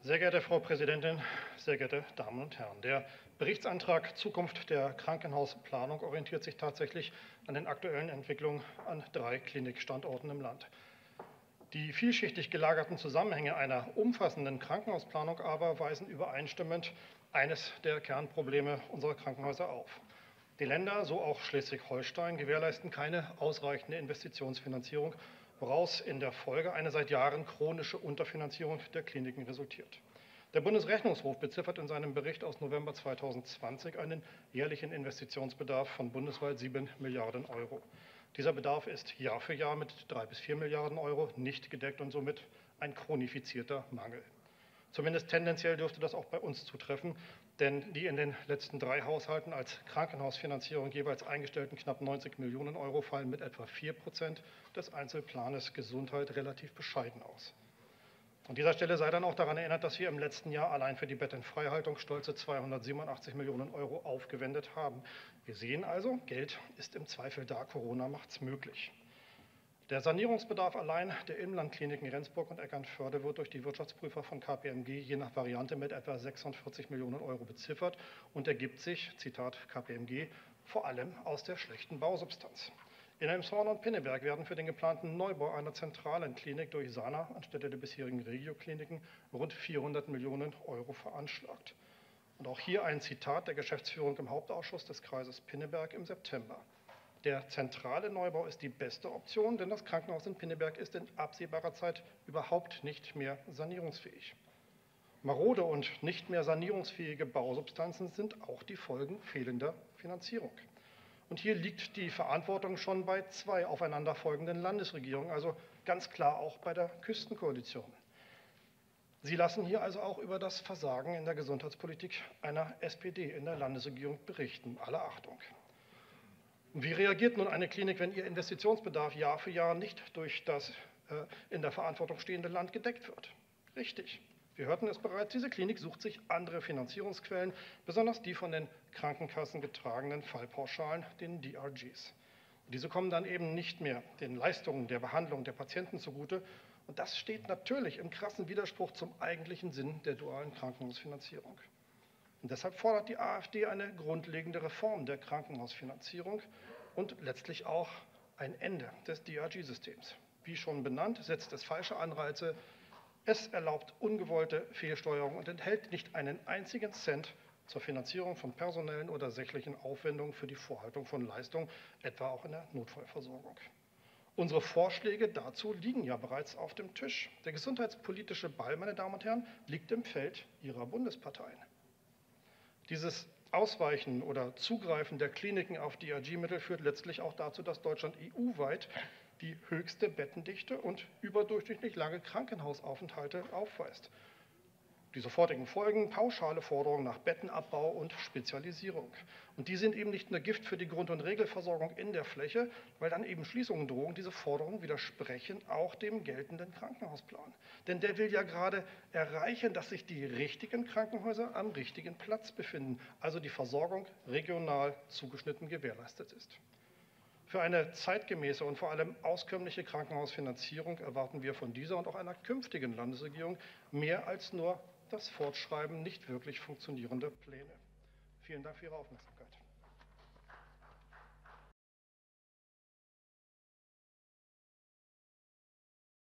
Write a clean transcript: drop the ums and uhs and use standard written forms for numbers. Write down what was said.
Sehr geehrte Frau Präsidentin, sehr geehrte Damen und Herren! Der Berichtsantrag Zukunft der Krankenhausplanung orientiert sich tatsächlich an den aktuellen Entwicklungen an 3 Klinikstandorten im Land. Die vielschichtig gelagerten Zusammenhänge einer umfassenden Krankenhausplanung aber weisen übereinstimmend eines der Kernprobleme unserer Krankenhäuser auf. Die Länder, so auch Schleswig-Holstein, gewährleisten keine ausreichende Investitionsfinanzierung, woraus in der Folge eine seit Jahren chronische Unterfinanzierung der Kliniken resultiert. Der Bundesrechnungshof beziffert in seinem Bericht aus November 2020 einen jährlichen Investitionsbedarf von bundesweit 7 Milliarden Euro. Dieser Bedarf ist Jahr für Jahr mit 3 bis 4 Milliarden Euro nicht gedeckt und somit ein chronifizierter Mangel. Zumindest tendenziell dürfte das auch bei uns zutreffen, denn die in den letzten 3 Haushalten als Krankenhausfinanzierung jeweils eingestellten knapp 90 Millionen Euro fallen mit etwa 4% des Einzelplanes Gesundheit relativ bescheiden aus. An dieser Stelle sei dann auch daran erinnert, dass wir im letzten Jahr allein für die Bettenfreihaltung stolze 287 Millionen Euro aufgewendet haben. Wir sehen also, Geld ist im Zweifel da, Corona macht's möglich. Der Sanierungsbedarf allein der Inlandkliniken Rendsburg und Eckernförde wird durch die Wirtschaftsprüfer von KPMG je nach Variante mit etwa 46 Millionen Euro beziffert und ergibt sich, Zitat KPMG, vor allem aus der schlechten Bausubstanz. In Elmshorn und Pinneberg werden für den geplanten Neubau einer zentralen Klinik durch Sana anstelle der bisherigen Regio-Kliniken rund 400 Millionen Euro veranschlagt. Und auch hier ein Zitat der Geschäftsführung im Hauptausschuss des Kreises Pinneberg im September. Der zentrale Neubau ist die beste Option, denn das Krankenhaus in Pinneberg ist in absehbarer Zeit überhaupt nicht mehr sanierungsfähig. Marode und nicht mehr sanierungsfähige Bausubstanzen sind auch die Folgen fehlender Finanzierung. Und hier liegt die Verantwortung schon bei 2 aufeinanderfolgenden Landesregierungen, also ganz klar auch bei der Küstenkoalition. Sie lassen hier also auch über das Versagen in der Gesundheitspolitik einer SPD in der Landesregierung berichten. Alle Achtung. Wie reagiert nun eine Klinik, wenn ihr Investitionsbedarf Jahr für Jahr nicht durch das in der Verantwortung stehende Land gedeckt wird? Richtig, wir hörten es bereits, diese Klinik sucht sich andere Finanzierungsquellen, besonders die von den Krankenkassen getragenen Fallpauschalen, den DRGs. Und diese kommen dann eben nicht mehr den Leistungen der Behandlung der Patienten zugute. Und das steht natürlich im krassen Widerspruch zum eigentlichen Sinn der dualen Krankenhausfinanzierung. Und deshalb fordert die AfD eine grundlegende Reform der Krankenhausfinanzierung und letztlich auch ein Ende des DRG-Systems. Wie schon benannt, setzt es falsche Anreize, es erlaubt ungewollte Fehlsteuerung und enthält nicht einen einzigen Cent zur Finanzierung von personellen oder sächlichen Aufwendungen für die Vorhaltung von Leistungen, etwa auch in der Notfallversorgung. Unsere Vorschläge dazu liegen ja bereits auf dem Tisch. Der gesundheitspolitische Ball, meine Damen und Herren, liegt im Feld Ihrer Bundesparteien. Dieses Ausweichen oder Zugreifen der Kliniken auf DRG-Mittel führt letztlich auch dazu, dass Deutschland EU-weit die höchste Bettendichte und überdurchschnittlich lange Krankenhausaufenthalte aufweist. Die sofortigen Folgen: pauschale Forderungen nach Bettenabbau und Spezialisierung. Und die sind eben nicht nur Gift für die Grund- und Regelversorgung in der Fläche, weil dann eben Schließungen drohen. Diese Forderungen widersprechen auch dem geltenden Krankenhausplan. Denn der will ja gerade erreichen, dass sich die richtigen Krankenhäuser am richtigen Platz befinden, also die Versorgung regional zugeschnitten gewährleistet ist. Für eine zeitgemäße und vor allem auskömmliche Krankenhausfinanzierung erwarten wir von dieser und auch einer künftigen Landesregierung mehr als nur das Fortschreiben nicht wirklich funktionierender Pläne. Vielen Dank für Ihre Aufmerksamkeit.